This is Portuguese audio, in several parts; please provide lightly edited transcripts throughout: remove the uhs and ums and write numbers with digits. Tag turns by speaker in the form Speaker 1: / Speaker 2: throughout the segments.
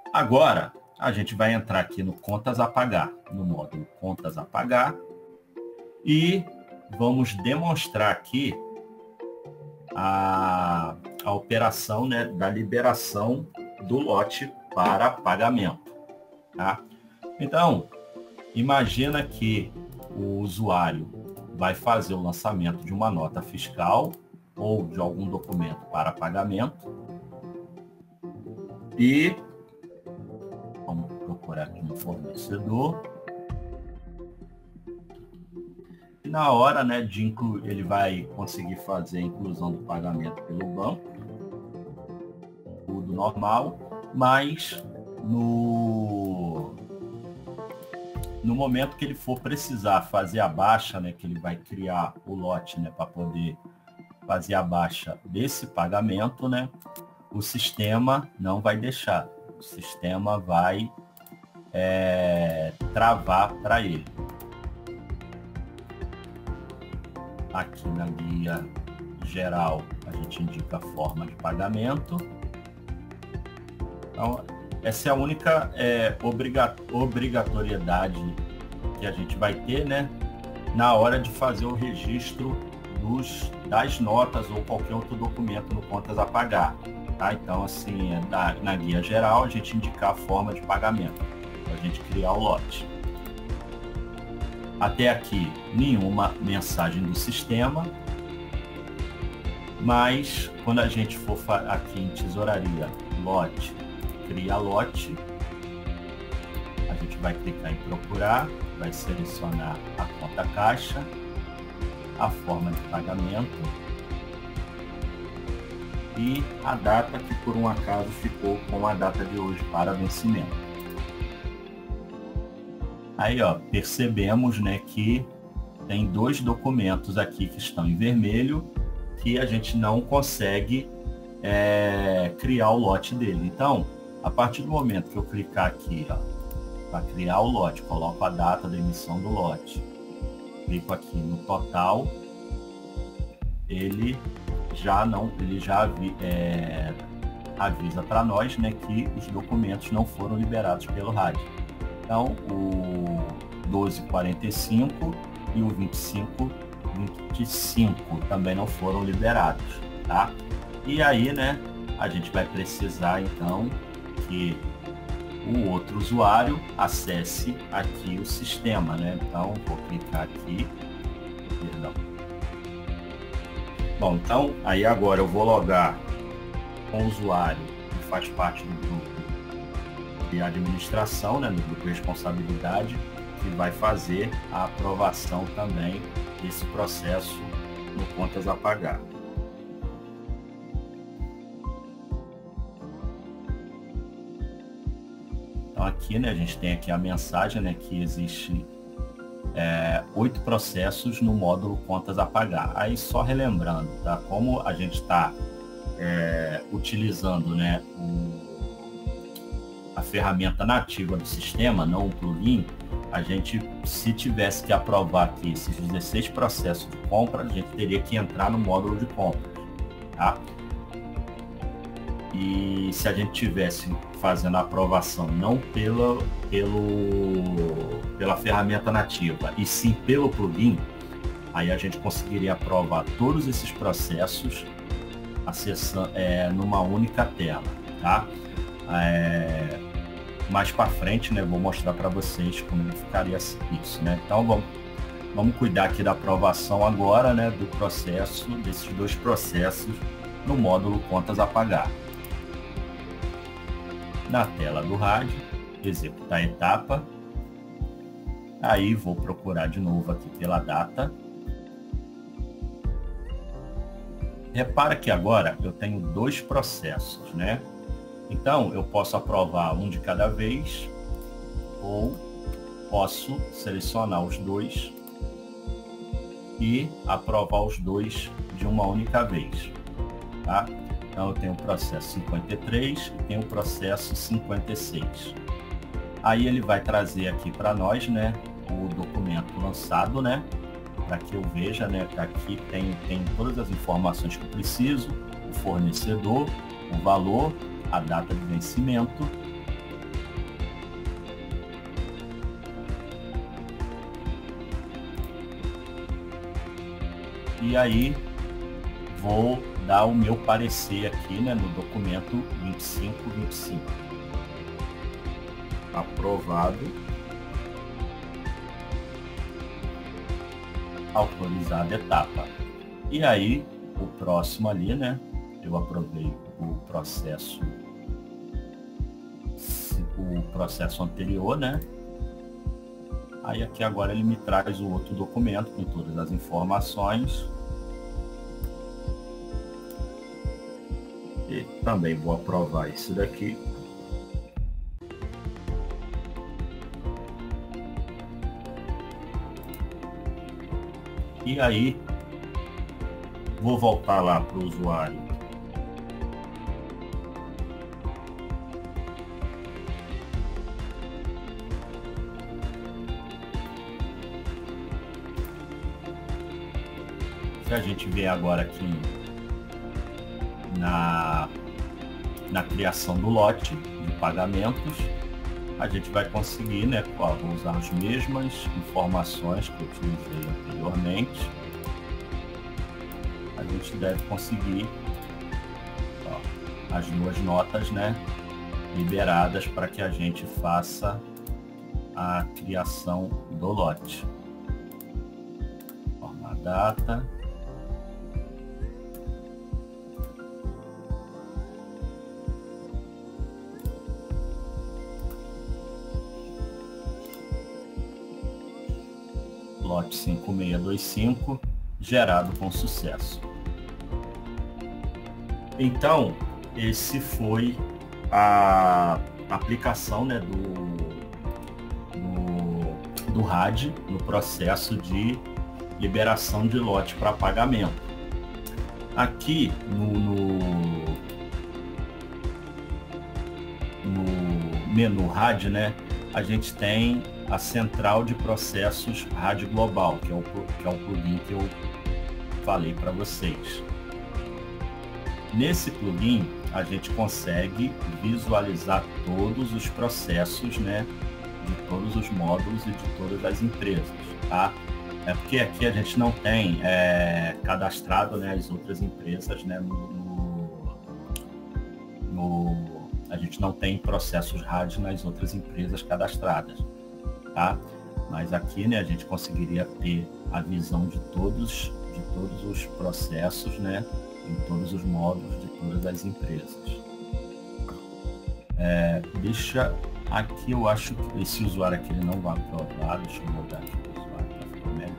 Speaker 1: Agora, a gente vai entrar aqui no Contas a Pagar, no módulo Contas a Pagar, e vamos demonstrar aqui a operação, né, da liberação do lote para pagamento. Tá? Então, imagina que o usuário vai fazer o lançamento de uma nota fiscal ou de algum documento para pagamento e vamos procurar aqui um fornecedor. E na hora, né, de incluir, ele vai conseguir fazer a inclusão do pagamento pelo banco, tudo normal, mas no momento que ele for precisar fazer a baixa, né, que ele vai criar o lote, né, para poder fazer a baixa desse pagamento, né, o sistema não vai deixar. O sistema vai travar para ele. Aqui na guia geral, a gente indica a forma de pagamento. Então, essa é a única obrigatoriedade que a gente vai ter, né, na hora de fazer o registro das notas ou qualquer outro documento no Contas a Pagar. Tá? Então, assim, na guia geral, a gente indicar a forma de pagamento, para a gente criar o lote. Até aqui, nenhuma mensagem do sistema, mas quando a gente for aqui em tesouraria, lote, cria lote, a gente vai clicar em procurar, vai selecionar a conta caixa, a forma de pagamento e a data que por um acaso ficou com a data de hoje para vencimento. Aí, ó, percebemos, né, que tem dois documentos aqui que estão em vermelho que a gente não consegue criar o lote dele. Então, a partir do momento que eu clicar aqui, ó, para criar o lote, coloco a data da emissão do lote, clico aqui no total, ele já avisa para nós, né, que os documentos não foram liberados pelo RAD. Então, o 1245 e o 2525 também não foram liberados, tá? E aí, né, a gente vai precisar, então, que o outro usuário acesse aqui o sistema, né? Então, vou clicar aqui, perdão. Bom, então, aí agora eu vou logar com o usuário que faz parte do grupo de administração, né, do grupo de responsabilidade, que vai fazer a aprovação também desse processo no Contas a Pagar. Então aqui, né, a gente tem aqui a mensagem, né, que existe 8 processos no módulo Contas a Pagar. Aí só relembrando, tá, como a gente está utilizando, né, a ferramenta nativa do sistema, não o plugin, a gente, se tivesse que aprovar aqui esses 16 processos de compra, a gente teria que entrar no módulo de compras, tá? E se a gente tivesse fazendo a aprovação não pela ferramenta nativa, e sim pelo plugin, aí a gente conseguiria aprovar todos esses processos acessando numa única tela, tá? Mais para frente, né, vou mostrar para vocês como ficaria isso, né? Então vamos cuidar aqui da aprovação agora, né, do processo, desses dois processos no módulo Contas a Pagar. Na tela do RAD, executar a etapa. Aí vou procurar de novo aqui pela data. Repara que agora eu tenho dois processos, né? Então, eu posso aprovar um de cada vez, ou posso selecionar os dois e aprovar os dois de uma única vez, tá? Então, eu tenho o processo 53 e tenho o processo 56. Aí ele vai trazer aqui para nós, né, o documento lançado, né, para que eu veja, né, que aqui tem todas as informações que eu preciso, o fornecedor, o valor, a data de vencimento E aí vou dar o meu parecer aqui, né, no documento 2525. Aprovado. Autorizada etapa. E aí, o próximo ali, né, eu aprovei o processo anterior, né? Aí aqui agora ele me traz o outro documento com todas as informações. E também vou aprovar esse daqui. E aí, vou voltar lá para o usuário. Se a gente vê agora aqui na criação do lote de pagamentos, a gente vai conseguir, né, vou usar as mesmas informações que eu utilizei anteriormente. A gente deve conseguir as duas notas, né, liberadas para que a gente faça a criação do lote. Forma data. Lote 5625, gerado com sucesso. Então, esse foi a aplicação, né, do RAD no processo de liberação de lote para pagamento. Aqui no menu RAD, né, a gente tem a central de processos RAD Global, que é o plugin que eu falei para vocês. Nesse plugin, a gente consegue visualizar todos os processos, né, de todos os módulos e de todas as empresas, tá? É porque aqui a gente não tem cadastrado, né, as outras empresas, né, a gente não tem processos RAD nas outras empresas cadastradas, tá? Mas aqui, né, a gente conseguiria ter a visão de todos os processos, né, em todos os módulos de todas as empresas. Deixa aqui, eu acho que esse usuário aqui ele não vai aprovar. Deixa eu mudar aqui o usuário para ficar melhor.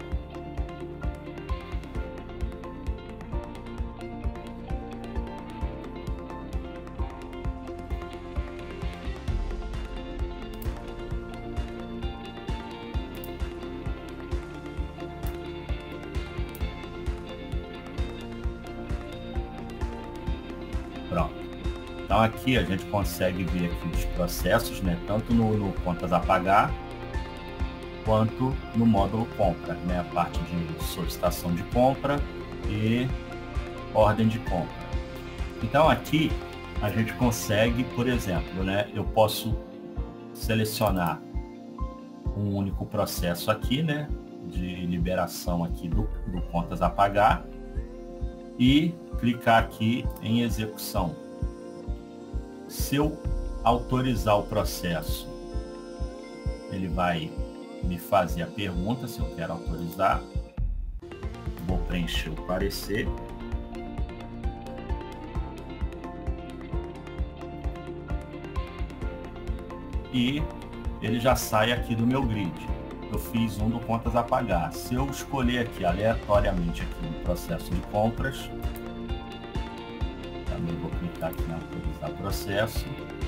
Speaker 1: Pronto. Então aqui a gente consegue ver aqui os processos, né, tanto no contas a pagar quanto no módulo compra, né, a parte de solicitação de compra e ordem de compra. Então aqui a gente consegue, por exemplo, né, eu posso selecionar um único processo aqui, né, de liberação aqui do contas a pagar e clicar aqui em execução. Se eu autorizar o processo, ele vai me fazer a pergunta se eu quero autorizar. Vou preencher o parecer. E ele já sai aqui do meu grid. Eu fiz um do contas a pagar. Se eu escolher aqui aleatoriamente aqui no processo de compras, também vou clicar aqui em autorizar processo.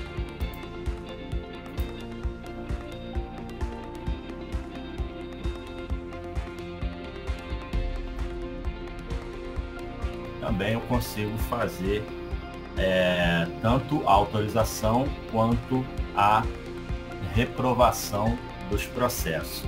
Speaker 1: Também eu consigo fazer tanto a autorização quanto a reprovação dos processos.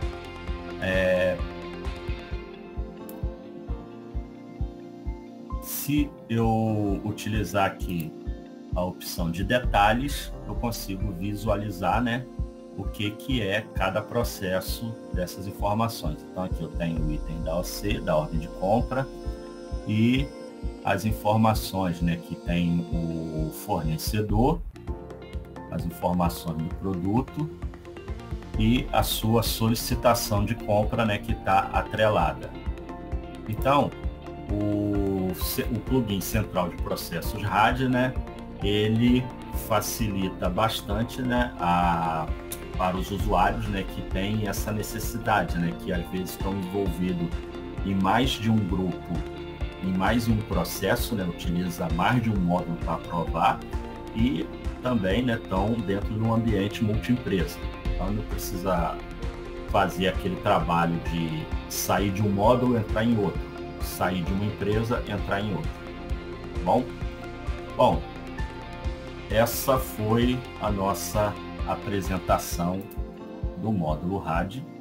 Speaker 1: Se eu utilizar aqui a opção de detalhes, eu consigo visualizar, né, o que é cada processo dessas informações. Então aqui eu tenho o item da OC, da ordem de compra, e as informações, né, que tem o fornecedor, as informações do produto e a sua solicitação de compra, né, que está atrelada. Então, o plugin central de processos RAD, né, ele facilita bastante, né, para os usuários, né, que têm essa necessidade, né, que às vezes estão envolvidos em mais de um grupo, em mais um processo, né, utiliza mais de um módulo para aprovar e também, né, estão dentro de um ambiente multi-empresa. Então não precisa fazer aquele trabalho de sair de um módulo e entrar em outro, sair de uma empresa e entrar em outra. Bom, essa foi a nossa apresentação do módulo RAD.